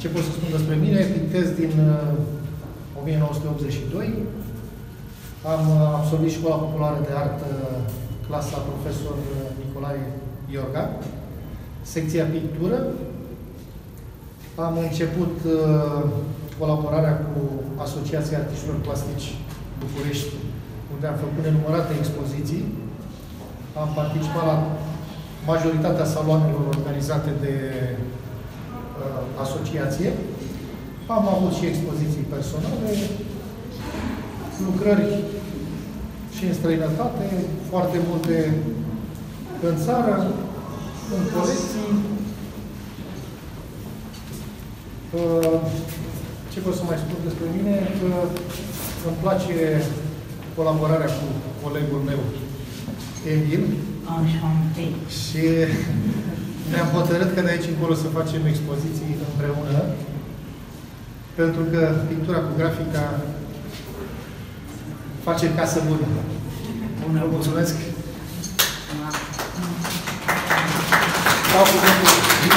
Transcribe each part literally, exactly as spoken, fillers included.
Ce pot să spun despre mine? Pictez din o mie nouă sute optzeci și doi. Am absolvit Școala Populară de Artă, clasa profesor Nicolae Iorga, secția pictură. Am început colaborarea cu Asociația Artiștilor Plastici București, unde am făcut nenumărate expoziții. Am participat la majoritatea saloanelor organizate de uh, asociație. Am avut și expoziții personale, lucrări și în străinătate, foarte multe în țară, în colecții. Uh, ce pot să mai spun despre mine? Că îmi place colaborarea cu colegul meu, Emil. Și ne-am hotărât că de aici încolo să facem expoziții împreună, pentru că pictura cu grafica face casă bună. Bună, mulțumesc! Dau cuvântul.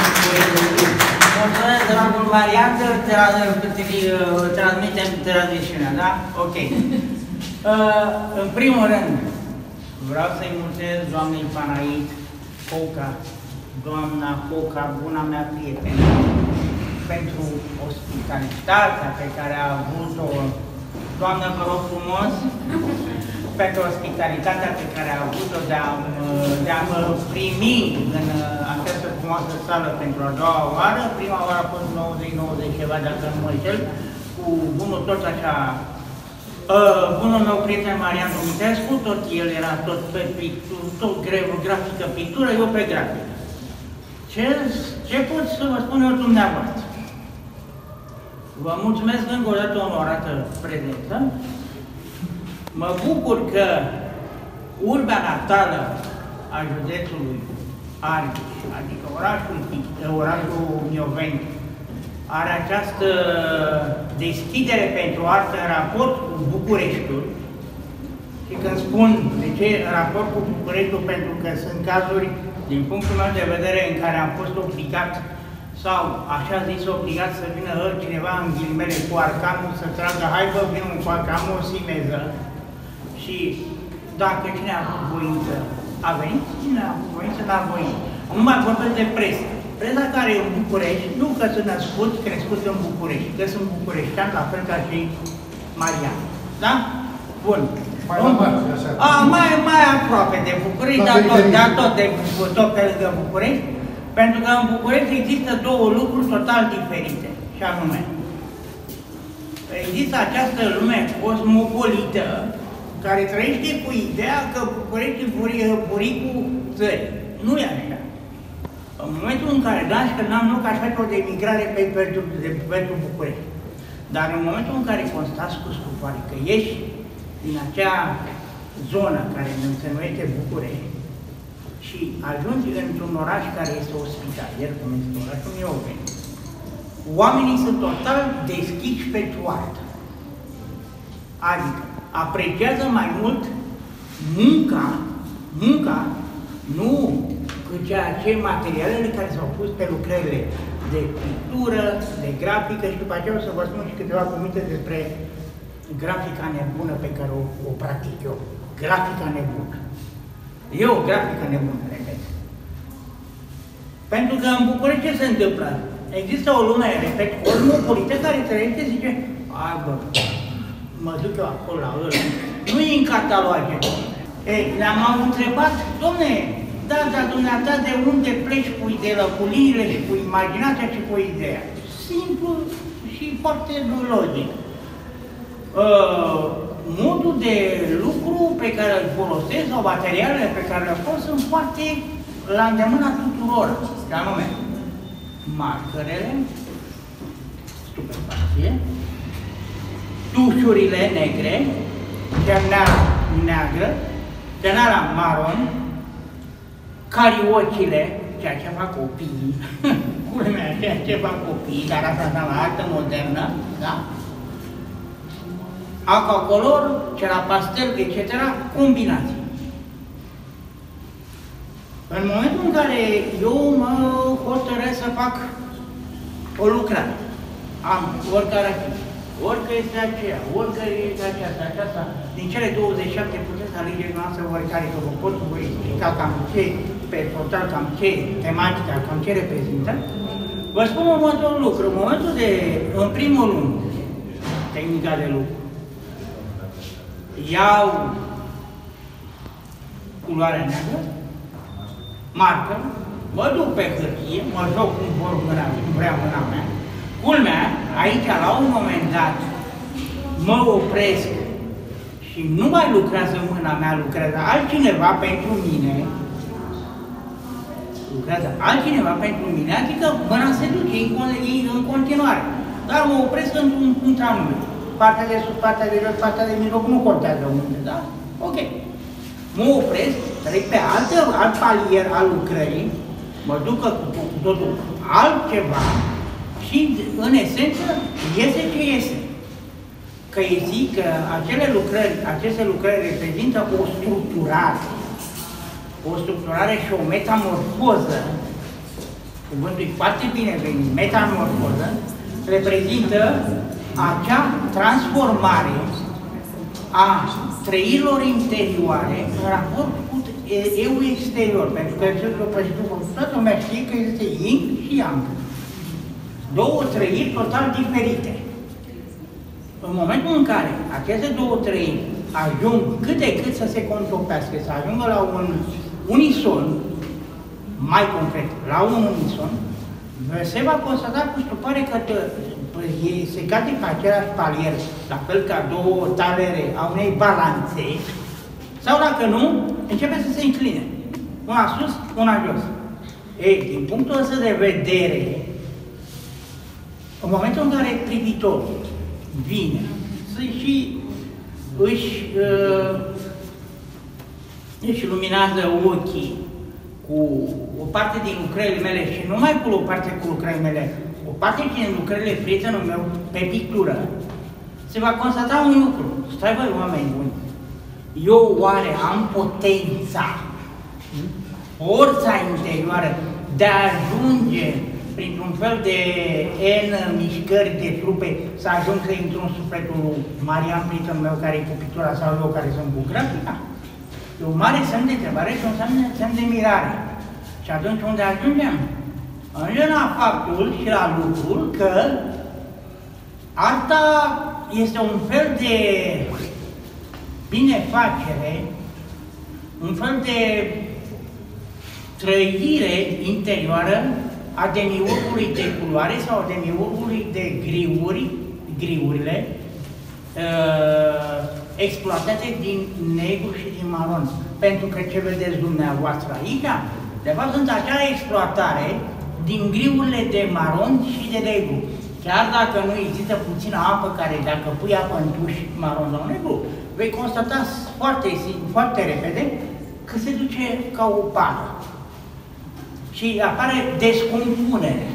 Mulțumesc, dragul Marian, transmitem transmisiunea, da? Ok. În primul rând, vreau să-i mulțumesc doamnei Panait Foca, doamna Foca, buna mea prietenă, pentru ospitalitatea pe care a avut-o. Doamnă, vă rog frumos, pentru ospitalitatea pe care a avut-o de a, de a mă primi în această frumoasă sală pentru a doua oară. Prima oară a fost nouăzeci nouăzeci ceva, dacă nu mă înșel, cu bunul tot așa. Uh, bunul meu prieten Marian Dumitrescu, tot el era tot pe pictură, tot greu, grafică, pictură, eu pe grafică. Ce, ce pot să vă spun eu dumneavoastră? Vă mulțumesc încă o dată onorată prezență. Mă bucur că urbea natală a județului Argeș, adică orașul, orașul Mioveni, are această deschidere pentru artă în raport cu Bucureștiul. Și când spun de ce în raport cu Bucureștiul, pentru că sunt cazuri, din punctul meu de vedere, în care am fost obligat, sau așa zis obligat, să vină cineva în ghilimele cu arcanul, să tragă, hai bă, vină cu arcanul, o simeză. Și dacă cine a avut voință, a venit, cine a avut voință, n-a voință. Nu mai vorbesc de presă. Presa care e în București, nu că sunt născut, crescut în București, că sunt bucureștean, la fel ca și Marian. Da? Bun. Mai, um, așa. A, mai, mai aproape de București, dar tot, dar tot, de, tot pe lângă București, pentru că în București există două lucruri total diferite, și anume, există această lume cosmopolită care trăiește cu ideea că București e buricul țării. Nu e așa. În momentul în care lași că n-am loc așa de emigrare pe, pentru, pentru București. Dar în momentul în care constați cu stupoare că ieși din acea zonă care se numește București și ajungi într-un oraș care este ospitalier, cum este orașul Mioveni, oamenii sunt total deschiși pentru artă. Adică apreciază mai mult munca, munca, nu cu ceea ce materialele care s-au pus pe lucrările de pictură, de grafică, și după aceea o să vă spun și câteva cuvinte despre grafica nebună pe care o, o practic eu. Grafica nebună. E o grafică nebună, repet. Pentru că în București ce se întâmplă? Există o lume, repet, cosmopolită care trăiește și zice, ai bă, mă duc eu acolo la ăla. Nu e în cataloage. Ei, le-am întrebat, domne, da, dar dumneata de unde pleci cu ideea, cu liniile și cu imaginația și cu ideea? Simplu și foarte logic. Uh, modul de lucru pe care îl folosesc sau materialele pe care le folosesc sunt foarte la îndemâna tuturor. Și anume, markerele, stupefacție, tușurile negre, cerneala neagră, cerneala maron, cariocile, ceea ce fac copiii, culmea, ceea ce fac copiii, dar asta înseamnă artă modernă, da? Aquacolor, cerapastel, et cetera, combinații. În momentul în care eu mă hotărăsc să fac o lucrare, am oricare ar fi, orică este aceea, oricare este aceasta, aceasta, din cele douăzeci și șapte puteți alegeți noastră oricare, că vă pot vă explica cam ce, pe total, cam ce tematica, cam ce reprezintă. Vă spun următorul lucru, în momentul de, în primul rând, tehnica de lucru, iau culoarea neagră, marcă, mă duc pe hârtie, mă joc cum vor mâna, cum vrea mâna mea. Culmea, aici, la un moment dat, mă opresc și nu mai lucrează mâna mea, lucrează altcineva pentru mine, lucrează altcineva pentru mine, adică mâna se duce în continuare. Dar mă opresc într-un punct anume. Partea de sus, partea de jos, partea de mijloc nu contează unde, da? Ok. Mă opresc, trec pe altă, alt palier al lucrării, mă duc cu totul altceva și, în esență, iese ce iese. Că îi zic că acele lucrări, aceste lucrări reprezintă o structurare, o structurare și o metamorfoză, cuvântul e foarte bine venit, metamorfoză, reprezintă acea transformare a trăirilor interioare în raport cu eu exterior, pentru că toată lumea știe că este yin și yang. Două trăiri total diferite. În momentul în care aceste două trăiri ajung cât de cât să se contopească, să ajungă la un unison, mai concret, la un unison, se va constata cu stupare că se cade pe același palier, la fel ca două talere a unei balanțe, sau dacă nu, începe să se încline. Una sus, una jos. Ei, din punctul ăsta de vedere, în momentul în care privitorul vine să și își, uh, își luminează ochii cu o parte din lucrările mele și nu mai cu o parte cu lucrările mele, o parte din lucrările prietenului meu pe pictură, se va constata un lucru. Stai, băi, oameni buni, eu oare am potența, forța interioară de a ajunge printr-un fel de N mișcări de trupe să ajung să intru în sufletul lui Marian, prietenul meu care e cu pictura sau eu care sunt cu grafica? E un mare semn de întrebare și un semn de, semn de mirare. Și atunci unde ajungem? Ajungem la faptul și la lucrul că arta este un fel de binefacere, un fel de trăire interioară a demiurgului de culoare sau a demiurgului de griuri, griurile uh, exploatate din negru și din maron. Pentru că ce vedeți dumneavoastră aici, de fapt sunt acea exploatare din griurile de maron și de negru. Chiar dacă nu există puțină apă care, dacă pui apă în tuș maron sau negru, vei constata foarte, foarte repede că se duce ca o pană. Și apare descompunere.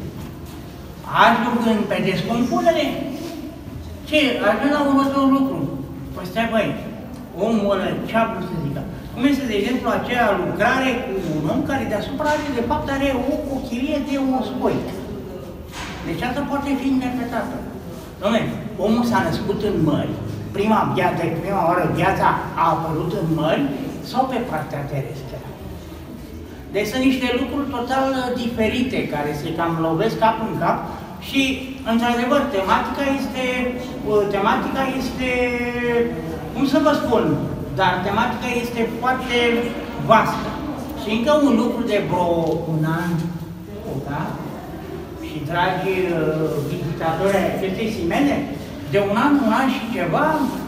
Ajungând pe descompunere, ce? Ajung la următorul lucru. Păi stai, băi, omul ăla, ce-a vrut să zică? Cum este, de exemplu, aceea lucrare cu un om care deasupra are, de fapt, are o cochilie de oscoi. Deci asta poate fi interpretată. Dom'le, omul s-a născut în mări, prima viață, prima oară viața a apărut în mări sau pe partea terestră. Deci sunt niște lucruri total diferite care se cam lovesc cap în cap și, într-adevăr, tematica este, tematica este, cum să vă spun, dar tematica este foarte vastă. Și încă un lucru de vreo un an, da? Și, dragi vizitatori ai acestei simene, de un an, un an și ceva,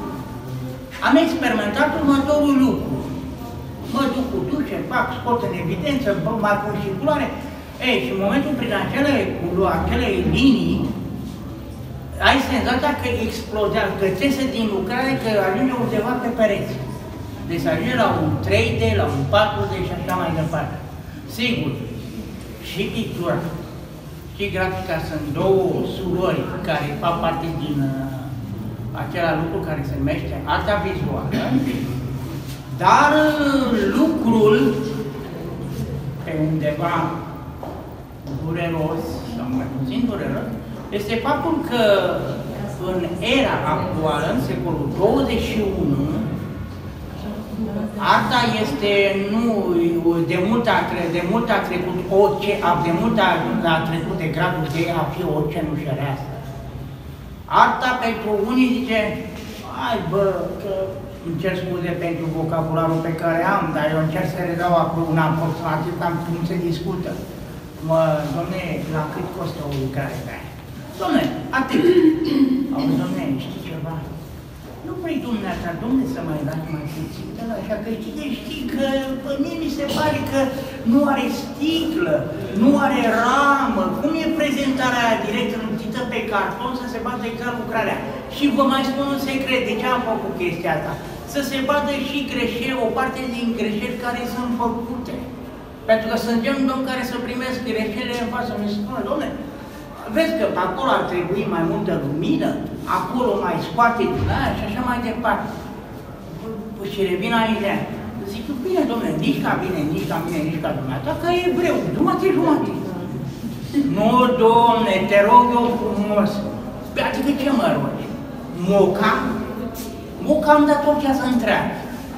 am experimentat următorul lucru. Mă duc cu dușe, fac, scot în evidență, mai pun și culoare. Ei, și în momentul prin acele, acele linii, ai senzația că explodează, că țese din lucrare, că ajunge undeva pe pereți. Deci ajunge la un trei D, la un patru D și așa mai departe. Sigur, și pictura, și grafica sunt două surori care fac parte din uh, acela lucru care se numește arta vizuală. Dar lucrul, pe undeva dureros, sau mai puțin dureros, este faptul că în era actuală, în secolul douăzeci și unu, arta este, nu, de mult a, de mult a trecut orice, de mult a, a trecut de gradul de a fi o cenușăreasă. Arta pentru unii zice, hai bă, că îmi cer scuze pentru vocabularul pe care am, dar eu încerc să redau acolo un aproximativ, cam cum se discută. Mă, domne, la cât costă o lucrare de aia? Domne, atât. Auzi, domne, știi ceva? Nu vrei dumneata, domne, să mai dați mai puțin, dar așa că știi, știi că pe mie mi se pare că nu are sticlă, nu are ramă, cum e prezentarea aia direct întită pe carton să se bată exact lucrarea. Și vă mai spun un secret, de ce am făcut chestia asta? Să se bată și greșeli, o parte din greșeli care sunt făcute. Pentru că sunt genul domn care să primesc greșelile în față, mi se spune, domne, vezi că acolo ar trebui mai multă lumină, acolo mai scoate din aia și așa mai departe. Păi și revin aici. Zic, bine, domnule, nici ca bine, nici ca mine, nici ca dumneata, că e evreu, jumate, jumate. Nu, domne, te rog eu frumos. Adică ce mă rogi? Moca? Moca am dat orice să întreabă.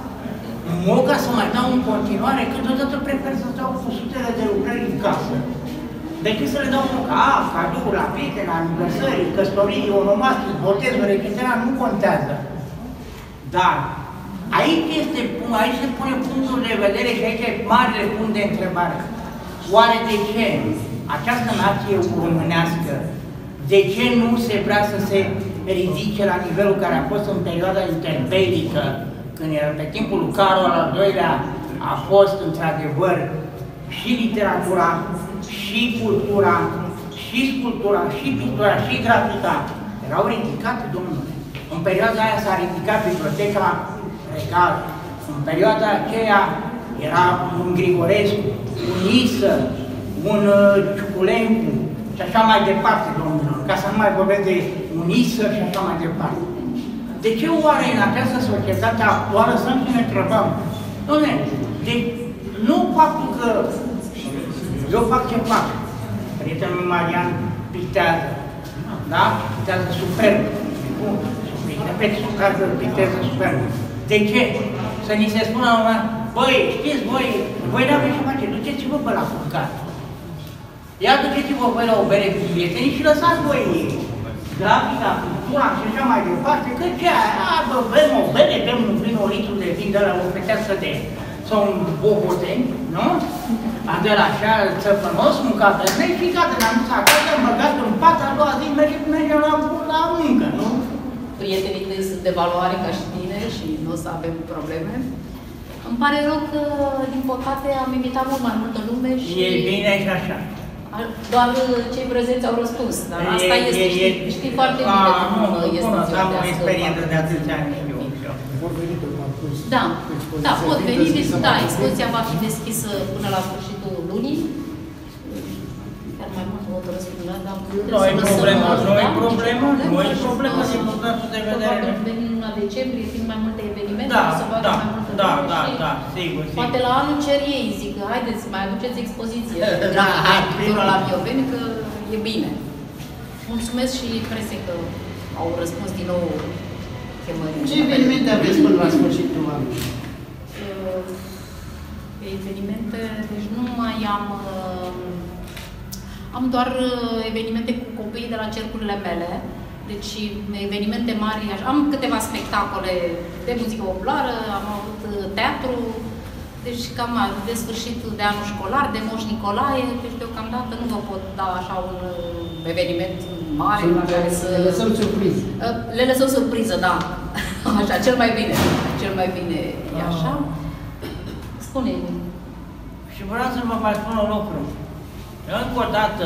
Moca să mai dau în continuare, câteodată prefer să stau cu sutele de lucrări în casă, decât să le dau moca. A, cadouri la prieteni, aniversări, căsătorii, onomastii, botezuri, et cetera, nu contează. Dar aici, este, aici se pune punctul de vedere și aici e marele punct de întrebare. Oare de ce această nație românească, de ce nu se vrea să se ridice la nivelul care a fost în perioada interbelică, când era pe timpul lui Carol al doilea, a fost într-adevăr și literatura, și cultura, și sculptura, și pictura, și grafika erau ridicate, domnule. În perioada aia s-a ridicat Biblioteca Regală. În perioada aceea era un Grigorescu, un Isă, un Ciuculencu și așa mai departe, domnilor, ca să nu mai vorbesc de un Isă și așa mai departe. De ce oare în această societate actuală să nu ne întrebăm? Dom'le, de, nu faptul că eu fac ce fac. Prietenul Marian pictează, da? Pictează superb. Bun, repet, pictează superb. De ce? Să ni se spună la un moment, băi, știți, voi, voi n-aveți ce face, duceți-vă pe la culcat. Ia duceți-vă voi la o bere cu prietenii și lăsați voi grafika, cultura și așa mai departe, că ce aia, bă, bem o bere, bem un vin, o litru de vin de la o fetească de, sau un boboteni, nu? De la așa țăpănos, mâncat de mei, și gata, ne-am dus acasă, am băgat în pat, a doua zi, mergem la, la muncă, nu? Prietenii tăi sunt de valoare ca și tine și nu o să avem probleme. Îmi pare rău că, din păcate, am invitat mult mai multă lume și... E bine și așa. Doar cei prezenți au răspuns, dar asta e, este, e, știi, e, știi foarte bine a, cum nu, este bună, ziua am de o astăzi. experiență de atâția ani și eu. Vor veni pe parcurs. Da, da, pot veni, da, la expoziția va fi deschisă până la sfârșitul lunii. Chiar mai mult o hotărăsc până la, dar Nu e problemă, nu e problemă, nu e problemă din punctul de vedere. Probabil veni în luna decembrie, fiind mai multe evenimente, Da, o să vadă da, mai multă da, lume da, și da, sigur, sigur. poate la anul cer ei, zic, haideți, mai aduceți expoziție Da, la pictură la Bioveni, că e bine. Mulțumesc și presei că au răspuns din nou chemării. Ce evenimente aveți până la sfârșitul anului? Uh, evenimente, deci nu mai am... Uh, am doar uh, evenimente cu copiii de la cercurile mele, deci evenimente mari. Am câteva spectacole de muzică populară, am avut uh, teatru, deci cam de sfârșit de anul școlar, de Moș Nicolae, deci deocamdată nu vă pot da așa un uh, eveniment mare la care să... Le lăsăm surpriză. Uh, le lăsăm surpriză, da. Așa, cel mai bine. Cel mai bine e așa. Spune-mi. Și vreau să vă mai spun un lucru. Încă o dată,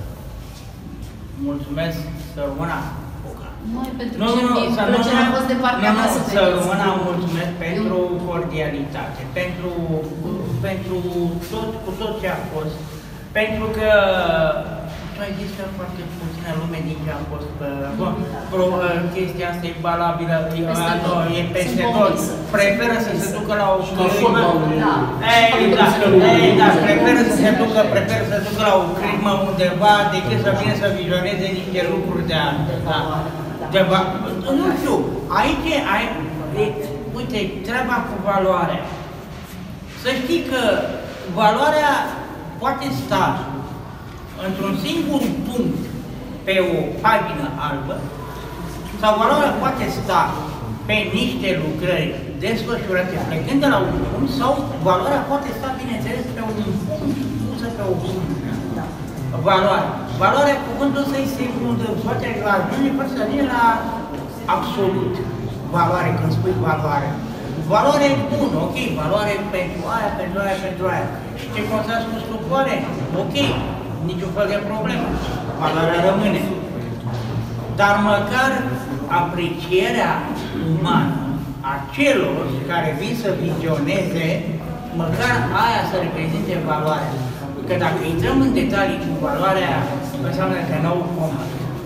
mulțumesc să rămână Foca. Noi pentru Nu, ce nu, nu, mi-e să plăcere a fost de partea nu, mea nu, să să vedeți. rămână mulțumesc pentru cordialitate, pentru, pentru tot, cu tot ce a fost, pentru că tu ai zis că foarte puțin puțină lume din ce a fost. Bun, pro, chestia asta e valabilă, e, e peste tot. Preferă să se ducă la o crimă. Ei, da, ei, da, preferă să se ducă, preferă să se ducă la o crimă undeva decât să vină să vizioneze niște lucruri de altfel. Da. Deva, nu știu, aici, aici, uite, treaba cu valoarea. Să știi că valoarea poate sta într-un singur punct pe o pagină albă sau valoarea poate sta pe niște lucrări desfășurate plecând de la un punct sau valoarea poate sta, bineînțeles, pe un punct pusă pe o punct. Valoare. Valoarea, cuvântul ăsta se poate ajunge, poate să ajunge la absolut valoare, când spui valoare. Valoare bună, ok, valoare pentru aia, pentru aia, pentru aia. Și ce cum s-a spus cu valoare? Ok, niciun fel de problemă. Valoarea rămâne. Dar măcar aprecierea umană a celor care vin să vizioneze, măcar aia să reprezinte valoarea. Că dacă intrăm în detalii cu valoarea, înseamnă că nu o comă.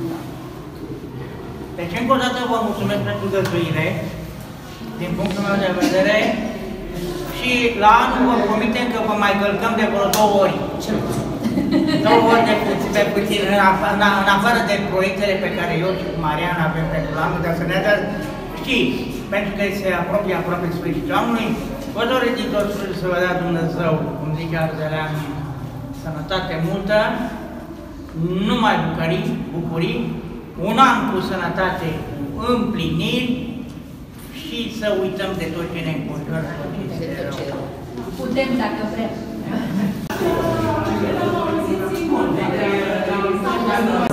Deci, încă o dată vă mulțumesc pentru găzduire, din punctul meu de vedere, și la anul vă promitem că vă mai călcăm de vreo două ori. Două ori de puțin, de puțin, în, în, în afară de proiectele pe care eu și cu Mariana avem pentru anul, dar să ne dă, știi, pentru că se apropie aproape sfârșitul anului, vă doresc din tot să vă dea Dumnezeu, cum zice Arzeleanu, sănătate multă, numai bucurii, bucurii, un an cu sănătate, cu împliniri și să uităm de tot ce ne înconjoară. Putem dacă vrem.